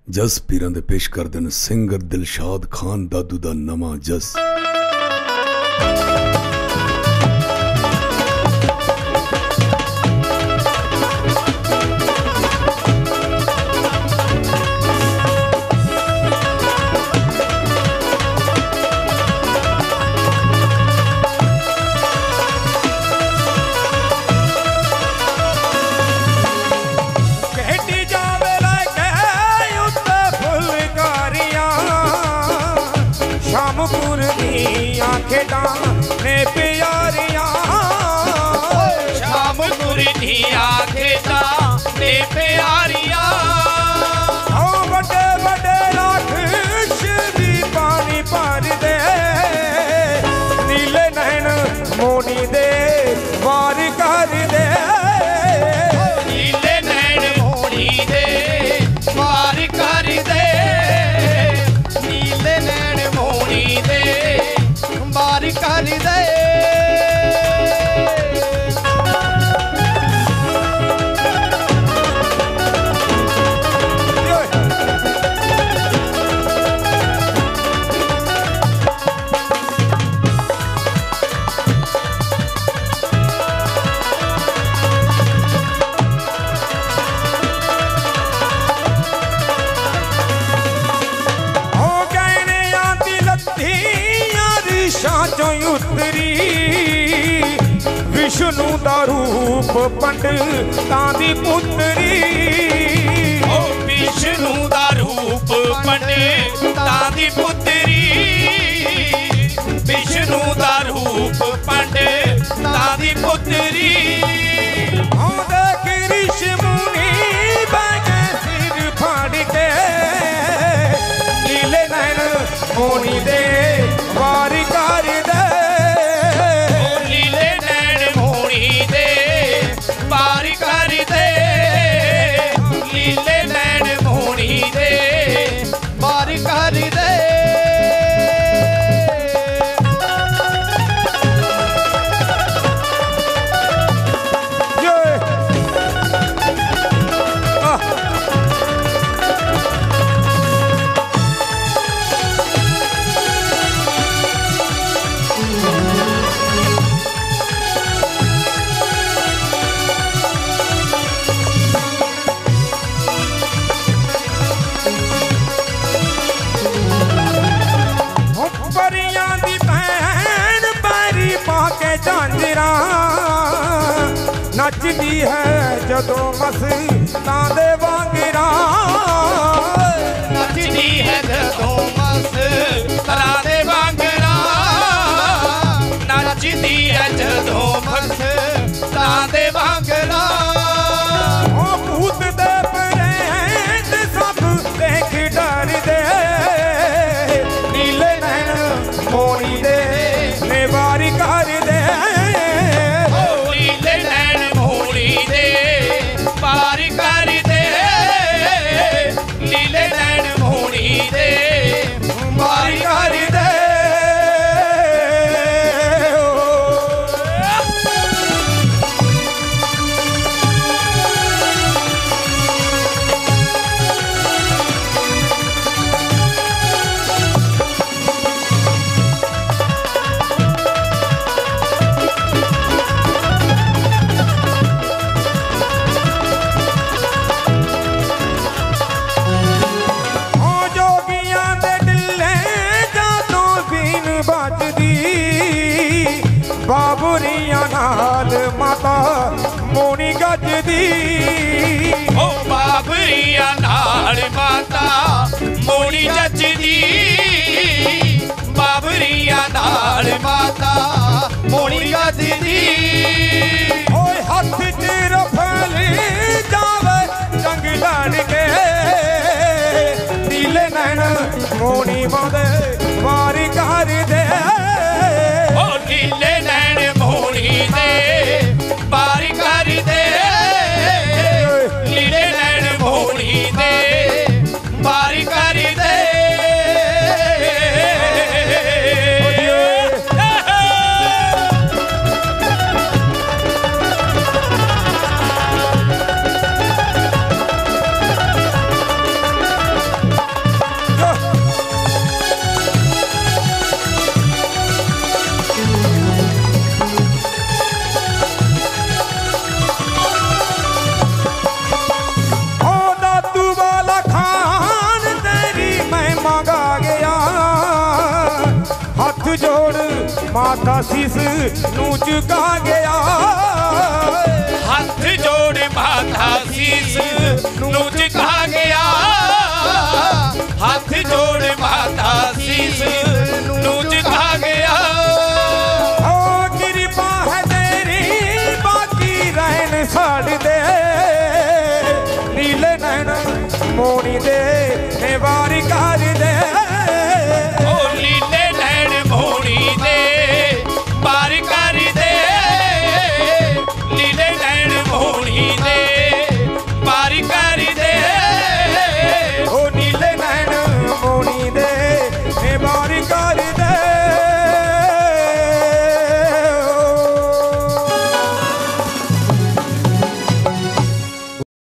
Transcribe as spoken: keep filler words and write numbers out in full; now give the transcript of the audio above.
जस पीरां दे पेश कर देन सिंगर दिलशाद खान दादू दा नवां जस। खेड़ा ने प्यारियां शाम गुरदिया खेड़ा ने प्यारियां हाँ बड़े बड़े लाख श्री पानी भर दे नीले नैन मोनी दे वार कर दे नीले नैन मोनी दे वार कर दे नीले नैन मोनी दे बारी कर दे। उतरी विष्णु दा रूप पंडितां दी पुत्री ओ विष्णु दा रूप पंडितां दी पुत्री विष्णु दा रूप पंडितां दी पुत्री देख ऋषि मुनि बैठे सिर फाड़ के नीले नैन मोनी दे वारी कर दे नीले नैन मोनी दे वारी कर दे नीले नैन मोनी दे वारी कर दे। नचदी है जदों मस्तां दे वांगरा नचदी है जदों मस्तां दे वांगरा नचदी है जदों मस्तां दे वांगरा ओ भूत दे प्रेत सब देख डर दे नीले नैन मोनी दे ने वारी कर दे वारी कर दे नीले नैन मोनी दे वारी कर दे। बाबुरिया नाल माता मोनी गजदी ओ बाबुरिया नाल माता मोनी जचदी बाबुरिया नाल माता मोनी गजदी ओए हथ च रफल जावे जंग लड़ के नीले नैन मोनी वादे वारी कर दे नीले नैन मोनी दे वारी कर दे नीले नैन मोनी दे वारी कर दे। माथा सीस नू झुका गया हाथ जोड़ माथा शीस नू झुका गया हाथ जोड़ माथा शीस नू झुका गया ओ कृपा है तेरी बाकी रहन साड़ दे नीले नैन मोनी दे वारी कार